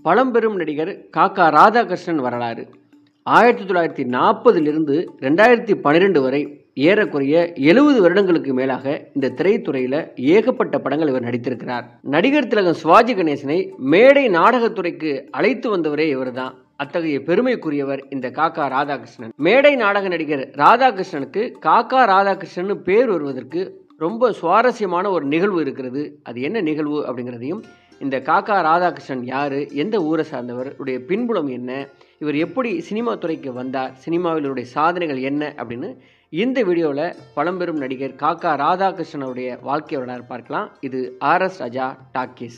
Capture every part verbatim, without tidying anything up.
பழம்பெரும் நடிகர் காக்கா ராதாகிருஷ்ணன் வரலாறு. ஆயிரத்தி தொள்ளாயிரத்தி நாற்பதிலிருந்து ரெண்டாயிரத்தி பன்னிரெண்டு வரை ஏறக்குறைய எழுபது வருடங்களுக்கு மேலாக இந்த திரைத்துறையில் ஏகப்பட்ட படங்கள் இவர் நடித்திருக்கிறார். நடிகர் திலகம் சிவாஜி கணேசனை மேடை நாடகத்துறைக்கு அழைத்து வந்தவரே இவர் தான். அத்தகைய பெருமைக்குரியவர் இந்த காக்கா ராதாகிருஷ்ணன். மேடை நாடக நடிகர் ராதாகிருஷ்ணனுக்கு காக்கா ராதாகிருஷ்ணன் பேர் வருவதற்கு ரொம்ப சுவாரஸ்யமான ஒரு நிகழ்வு இருக்கிறது. அது என்ன நிகழ்வு அப்படிங்கிறதையும், இந்த காக்கா ராதாகிருஷ்ணன் யாரு, எந்த ஊரை சார்ந்தவர், உடைய பின்புலம் என்ன, இவர் எப்படி சினிமா துறைக்கு வந்தார், சினிமாவில் இவருடைய சாதனைகள் என்ன அப்படின்னு இந்த வீடியோவில் பழம்பெரும் நடிகர் காக்கா ராதாகிருஷ்ணனுடைய வாழ்க்கை வரலாறு பார்க்கலாம். இது ஆர் எஸ் ராஜா டாக்கீஸ்.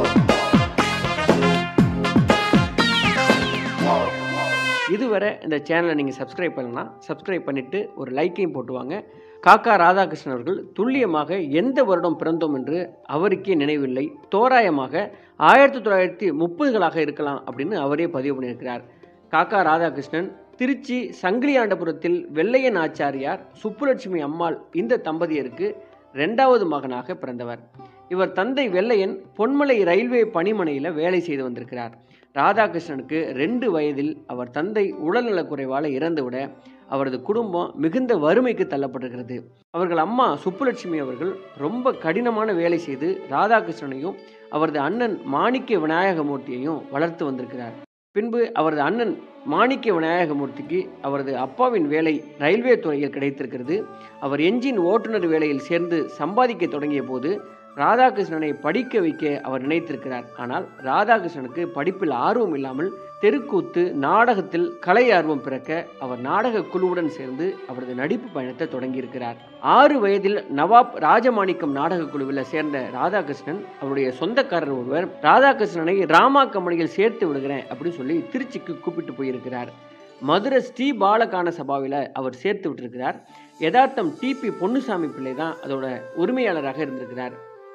இதுவரை இந்த சேனலை நீங்கள் சப்ஸ்கிரைப் பண்ணலாம். சப்ஸ்கிரைப் பண்ணிவிட்டு ஒரு லைக்கையும் போட்டுவாங்க. காக்கா ராதாகிருஷ்ணன் அவர்கள் துல்லியமாக எந்த வருடம் பிறந்தோம் என்று அவருக்கே நினைவில்லை. தோராயமாக ஆயிரத்தி தொள்ளாயிரத்தி முப்பதுகளாக இருக்கலாம் அப்படின்னு அவரே பதிவு பண்ணியிருக்கிறார். காக்கா ராதாகிருஷ்ணன் திருச்சி சங்கிலியாண்டபுரத்தில் வெள்ளையன் ஆச்சாரியார், சுப்புலட்சுமி அம்மாள் இந்த தம்பதியருக்கு ரெண்டாவது மகனாக பிறந்தவர். இவர் தந்தை வெள்ளையன் பொன்மலை ரயில்வே பணிமனையில் வேலை செய்து வந்திருக்கிறார். ராதாகிருஷ்ணனுக்கு ரெண்டு வயதில் அவர் தந்தை உடல்நலக் குறைவால் இறந்துவிட அவரது குடும்பம் மிகுந்த வறுமைக்கு தள்ளப்பட்டிருக்கிறது. அவர்கள் அம்மா சுப்புலட்சுமி அவர்கள் ரொம்ப கடினமான வேலை செய்து ராதாகிருஷ்ணனையும் அவரது அண்ணன் மாணிக்க விநாயகமூர்த்தியையும் வளர்த்து வந்திருக்கிறார். பின்பு அவரது அண்ணன் மாணிக்க விநாயகமூர்த்திக்கு அவரது அப்பாவின் வேலை ரயில்வே துறையில் கிடைத்திருக்கிறது. அவர் என்ஜின் ஓட்டுநர் வேலையில் சேர்ந்து சம்பாதிக்க தொடங்கிய போது ராதாகிருஷ்ணனை படிக்க வைக்க அவர் நினைத்திருக்கிறார். ஆனால் ராதாகிருஷ்ணனுக்கு படிப்பில் ஆர்வம் இல்லாமல் தெருக்கூத்து, நாடகத்தில் கலை ஆர்வம் பிறக்க அவர் நாடக குழுவுடன் சேர்ந்து அவரது நடிப்பு பயணத்தை தொடங்கியிருக்கிறார். ஆறு வயதில் நவாப் ராஜமாணிக்கம் நாடக குழுவில் சேர்ந்த ராதாகிருஷ்ணன் அவருடைய சொந்தக்காரர் ஒருவர் ராதாகிருஷ்ணனை ராமா கம்பெனியில் சேர்த்து விடுகிறேன் அப்படின்னு சொல்லி திருச்சிக்கு கூப்பிட்டு போயிருக்கிறார். மதுரை ஸ்ரீ பாலகான சபாவில் அவர் சேர்த்து விட்டிருக்கிறார். யதார்த்தம் டிபி பொன்னுசாமி பிள்ளை தான் அதோட உரிமையாளராக இருந்திருக்கிறார்.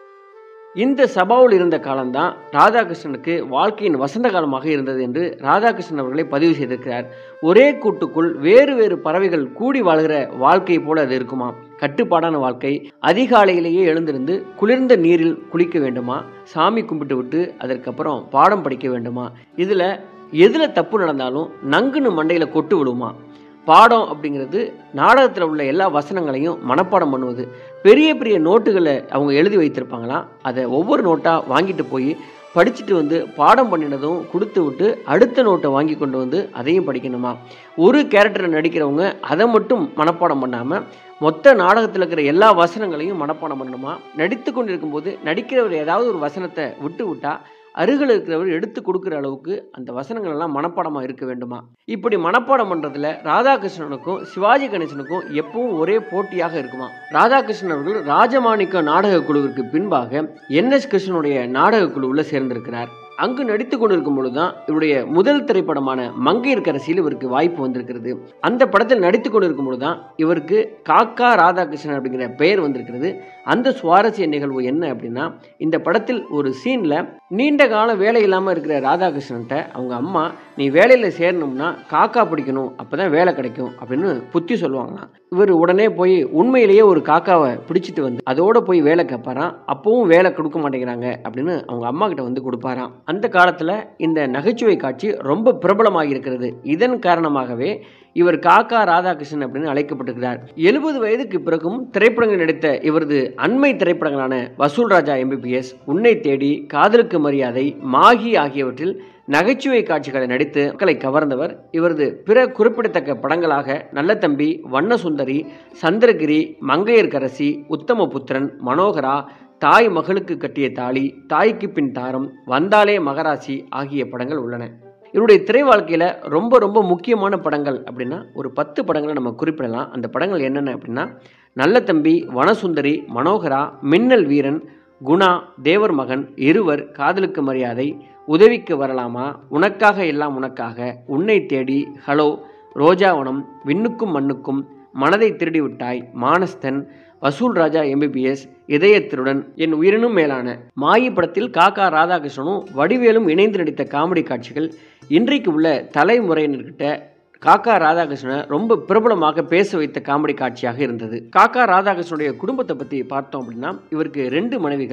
இந்த சபாவில் இருந்த காலம்தான் ராதாகிருஷ்ணனுக்கு வாழ்க்கையின் வசந்த காலமாக இருந்தது என்று ராதாகிருஷ்ணன் அவர்களை பதிவு செய்திருக்கிறார். ஒரே கூட்டுக்குள் வேறு வேறு பறவைகள் கூடி வாழ்கிற வாழ்க்கை போல அது இருக்குமா? கட்டுப்பாடான வாழ்க்கை. அதிகாலையிலேயே எழுந்திருந்து குளிர்ந்த நீரில் குளிக்க வேண்டுமா, சாமி கும்பிட்டு விட்டு அதற்கப்புறம் பாடம் படிக்க வேண்டுமா, இதில் எதில் தப்பு நடந்தாலும் நங்குன்னு மண்டையில் கொட்டு விடுமா? பாடம் அப்படிங்கிறது நாடகத்தில் உள்ள எல்லா வசனங்களையும் மனப்பாடம் பண்ணுவது. பெரிய பெரிய நோட்டுகளை அவங்க எழுதி வைத்திருப்பாங்களாம். அதை ஒவ்வொரு நோட்டாக வாங்கிட்டு போய் படிச்சுட்டு வந்து பாடம் பண்ணினதும் கொடுத்து விட்டு அடுத்த நோட்டை வாங்கி கொண்டு வந்து அதையும் படிக்கணுமா? ஒரு கேரக்டரில் நடிக்கிறவங்க அதை மட்டும் மனப்பாடம் பண்ணாமல் மொத்த நாடகத்தில் இருக்கிற எல்லா வசனங்களையும் மனப்பாடம் பண்ணணுமா? நடித்து கொண்டு இருக்கும்போது நடிக்கிறவர் ஏதாவது ஒரு வசனத்தை விட்டு விட்டால் அருகில் இருக்கிறவர் எடுத்து கொடுக்குற அளவுக்கு அந்த வசனங்கள் எல்லாம் மனப்பாடமாக இருக்க வேண்டுமா? இப்படி மனப்பாடம் பண்ணுறதுல ராதாகிருஷ்ணனுக்கும் சிவாஜி கணேசனுக்கும் எப்பவும் ஒரே போட்டியாக இருக்குமா? ராதாகிருஷ்ணன் அவர்கள் ராஜமாணிக்கம் நாடக குழுவிற்கு பின்பாக என் எஸ் கிருஷ்ணனுடைய நாடக குழுவில் சேர்ந்திருக்கிறார். அங்கு நடித்து கொண்டிருக்கும் பொழுதுதான் இவருடைய முதல் திரைப்படமான மங்கையர்க்கரசியில் இவருக்கு வாய்ப்பு வந்திருக்கிறது. அந்த படத்தில் நடித்து கொண்டிருக்கும் பொழுதுதான் இவருக்கு காக்கா ராதாகிருஷ்ணன் அப்படிங்கிற பெயர் வந்திருக்கிறது. அந்த சுவாரஸ்ய நிகழ்வு என்ன அப்படின்னா, இந்த படத்தில் ஒரு சீனில் நீண்ட காலம் வேலை இல்லாமல் இருக்கிற ராதாகிருஷ்ணன்ட்ட அவங்க அம்மா, நீ வேலையில் சேரணும்னா காக்கா பிடிக்கணும், அப்போ தான் வேலை கிடைக்கும் அப்படின்னு புத்தி சொல்லுவாங்களாம். இவர் உடனே போய் உண்மையிலேயே ஒரு காக்காவை பிடிச்சிட்டு வந்து அதோட போய் வேலை கேட்பாராம். அப்பவும் வேலை கொடுக்க மாட்டேங்கிறாங்க அப்படின்னு அவங்க அம்மா கிட்ட வந்து கொடுப்பாராம். அந்த காலத்தில் இந்த நகைச்சுவை காட்சி ரொம்ப பிரபலமாக இருக்கிறது. இதன் காரணமாகவே இவர் காக்கா ராதாகிருஷ்ணன் அப்படின்னு அழைக்கப்பட்டிருக்கிறார். எழுபது வயதுக்கு பிறகும் திரைப்படங்கள் நடித்த இவரது அண்மை திரைப்படங்களான வசூல் ராஜா எம்பிபிஎஸ், உன்னை தேடி, காதலுக்கு மரியாதை, மாகி ஆகியவற்றில் நகைச்சுவை காட்சிகளை நடித்து மக்களை கவர்ந்தவர். இவரது பிற குறிப்பிடத்தக்க படங்களாக நல்ல தம்பி, வண்ண சுந்தரி, சந்திரகிரி, மங்கையர்க்கரசி, உத்தமபுத்திரன், மனோகரா, தாய் மகளுக்கு கட்டிய தாலி, தாய்க்கு பின் தாரம், வந்தாலே மகராசி ஆகிய படங்கள் உள்ளன. இவருடைய திரை வாழ்க்கையில் ரொம்ப ரொம்ப முக்கியமான படங்கள் அப்படின்னா ஒரு பத்து படங்களை நம்ம குறிப்பிடலாம். அந்த படங்கள் என்னென்ன அப்படின்னா, நல்ல தம்பி, வனசுந்தரி, மனோகரா, மின்னல் வீரன், குணா, தேவர் மகன், இருவர், காதலுக்கு மரியாதை, உதவிக்கு வரலாமா, உனக்காக எல்லாம் உனக்காக, உன்னை தேடி, ஹலோ, ரோஜாவனம், விண்ணுக்கும் மண்ணுக்கும், மனதை திருடி விட்டாய், மானஸ்தன், வசூல் ராஜா எம்பிபிஎஸ், இதயத்திருடன், என் உயிரினும் மேலான. மாயி படத்தில் காக்கா ராதாகிருஷ்ணனும் வடிவேலும் இணைந்து நடித்த காமெடி காட்சிகள் இன்றைக்கு உள்ள தலைமுறையினர்கிட்ட காக்கா ராதாகிருஷ்ணனை ரொம்ப பிரபலமாக பேச வைத்த காமெடி காட்சியாக இருந்தது. காக்கா ராதாகிருஷ்ணனுடைய குடும்பத்தை பற்றி பார்த்தோம் அப்படின்னா, இவருக்கு ரெண்டு மனைவிகள்,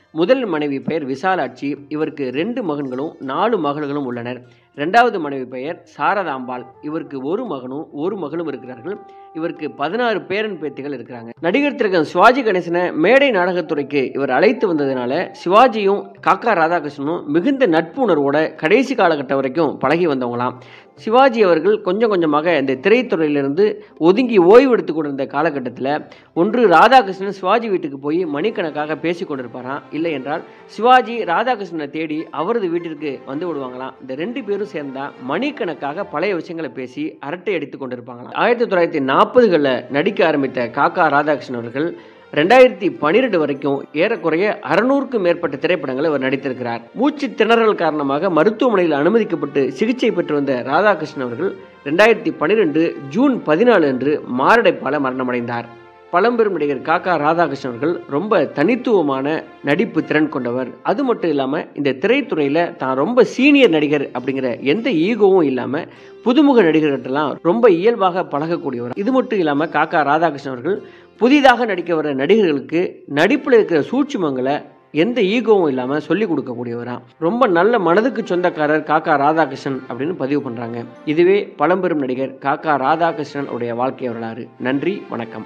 முதல் மனைவி பெயர் விசாலாட்சி. இவருக்கு ரெண்டு மகன்களும் நாலு மகள்களும் உள்ளனர். ரெண்டாவது மனைவி பெயர் சாரதாம்பாள். இவருக்கு ஒரு மகனும் ஒரு மகளும் இருக்கிறார்கள். இவருக்கு பதினாறு பேரன் பேத்திகள் இருக்கிறாங்க. நடிகர் திலகம் சிவாஜி கணேசனை மேடை நாடகத்துறைக்கு இவர் அழைத்து வந்ததுனால சிவாஜியும் காக்கா ராதாகிருஷ்ணனும் மிகுந்த நட்பு உணர்வோட கடைசி காலகட்டம் வரைக்கும் பழகி வந்தவங்களாம். சிவாஜி அவர்கள் கொஞ்சம் கொஞ்சமாக இந்த திரைத்துறையிலிருந்து ஒதுங்கி ஓய்வு எடுத்து கொண்டிருந்த காலகட்டத்தில் ஒன்று ராதாகிருஷ்ணன் சிவாஜி வீட்டுக்கு போய் மணிக்கணக்காக பேசி கொண்டிருப்பாராம். இல்லை என்றால் சிவாஜி ராதாகிருஷ்ணனை தேடி அவரது வீட்டிற்கு வந்து விடுவாங்களாம். இந்த ரெண்டு பேரும் சேர்ந்தா மணிக்கணக்காக பழைய விஷயங்களை பேசி அரட்டை அடித்து கொண்டிருப்பாங்களாம். ஆயிரத்தி தொள்ளாயிரத்தி நாற்பதுகளில் நடிக்க ஆரம்பித்த காக்கா ராதாகிருஷ்ணன் அவர்கள் ரெண்டாயிரத்தி பன்னிரெண்டு வரைக்கும் ஏறக்குறைய அறுநூறுக்கும் மேற்பட்ட திரைப்படங்களை அவர் நடித்திருக்கிறார். மூச்சு திணறல் காரணமாக மருத்துவமனையில் அனுமதிக்கப்பட்டு சிகிச்சை பெற்று வந்த ராதாகிருஷ்ணன் அவர்கள் ரெண்டாயிரத்தி பன்னிரெண்டு ஜூன் பதினாலு அன்று மாரடைப்பால மரணமடைந்தார். பழம்பெரும் நடிகர் காக்கா ராதாகிருஷ்ணன் அவர்கள் ரொம்ப தனித்துவமான நடிப்பு திறன் கொண்டவர். அது மட்டும் இல்லாமல் இந்த திரைத்துறையில் தான் ரொம்ப சீனியர் நடிகர் அப்படிங்கிற எந்த ஈகோவும் இல்லாமல் புதுமுக நடிகர்களெல்லாம் ரொம்ப இயல்பாக பழகக்கூடியவர். இது மட்டும் இல்லாமல் காக்கா ராதாகிருஷ்ணன் அவர்கள் புதிதாக நடிக்க வர நடிகர்களுக்கு நடிப்பில் இருக்கிற சூட்சுமங்களை எந்த ஈகோவும் இல்லாமல் சொல்லிக் கொடுக்கக்கூடியவராம். ரொம்ப நல்ல மனதுக்கு சொந்தக்காரர் காக்கா ராதாகிருஷ்ணன் அப்படின்னு பதிவு பண்ணுறாங்க. இதுவே பழம்பெரும் நடிகர் காக்கா ராதாகிருஷ்ணன் உடைய வாழ்க்கை வரலாறு. நன்றி, வணக்கம்.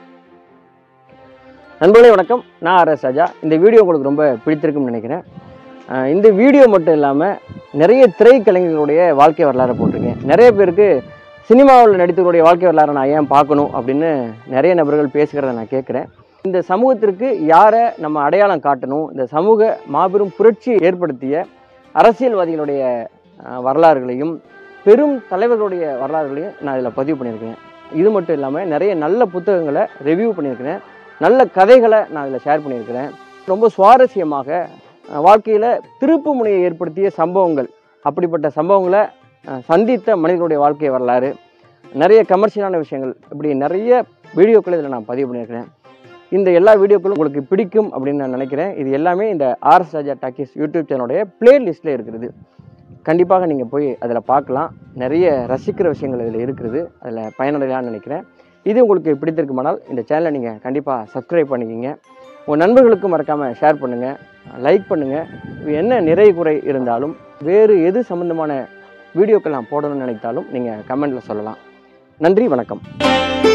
நண்பர்களே வணக்கம், நான் ஆர் எஸ் ராஜா. இந்த வீடியோ உங்களுக்கு ரொம்ப பிடித்திருக்கும்னு நினைக்கிறேன். இந்த வீடியோ மட்டும் இல்லாமல் நிறைய திரைக்கலைஞர்களுடைய வாழ்க்கை வரலாறு போட்டிருக்கேன். நிறைய பேருக்கு சினிமாவில் நடித்தவருடைய வாழ்க்கை வரலாறு நான் ஏன் பார்க்கணும் அப்படின்னு நிறைய நபர்கள் பேசுகிறத நான் கேட்குறேன். இந்த சமூகத்திற்கு யாரை நம்ம அடையாளம் காட்டணும், இந்த சமூக மாபெரும் புரட்சியை ஏற்படுத்திய அரசியல்வாதிகளுடைய வரலாறுகளையும் பெரும் தலைவர்களுடைய வரலாறுகளையும் நான் இதில் பதிவு பண்ணியிருக்கேன். இது மட்டும் இல்லாமல் நிறைய நல்ல புத்தகங்களை ரிவ்யூ பண்ணியிருக்கிறேன். நல்ல கதைகளை நான் இதில் ஷேர் பண்ணியிருக்கிறேன். ரொம்ப சுவாரஸ்யமாக வாழ்க்கையில் திருப்பு முனையை ஏற்படுத்திய சம்பவங்கள், அப்படிப்பட்ட சம்பவங்களை சந்தித்த மனிதர்களுடைய வாழ்க்கை வரலாறு, நிறைய கமர்ஷியலான விஷயங்கள், இப்படி நிறைய வீடியோக்களை இதில் நான் பதிவு பண்ணியிருக்கிறேன். இந்த எல்லா வீடியோக்களும் உங்களுக்கு பிடிக்கும் அப்படின்னு நான் நினைக்கிறேன். இது எல்லாமே இந்த R S Raja talkies YouTube சேனலுடைய பிளேலிஸ்ட்டில் இருக்கிறது. கண்டிப்பாக நீங்கள் போய் அதில் பார்க்கலாம். நிறைய ரசிக்கிற விஷயங்கள் இதில் இருக்கிறது. அதில் பயனடையலான்னு நினைக்கிறேன். இது உங்களுக்கு பிடித்திருக்குமானால் இந்த சேனலை நீங்கள் கண்டிப்பாக சப்ஸ்கிரைப் பண்ணிக்கிங்க. உங்கள் நண்பர்களுக்கும் மறக்காமல் ஷேர் பண்ணுங்கள், லைக் பண்ணுங்கள். என்ன நிறை குறை இருந்தாலும் வேறு எது சம்மந்தமான வீடியோக்கள் நான் போடணும்னு நினைத்தாலும் நீங்கள் கமெண்ட்டில் சொல்லலாம். நன்றி, வணக்கம்.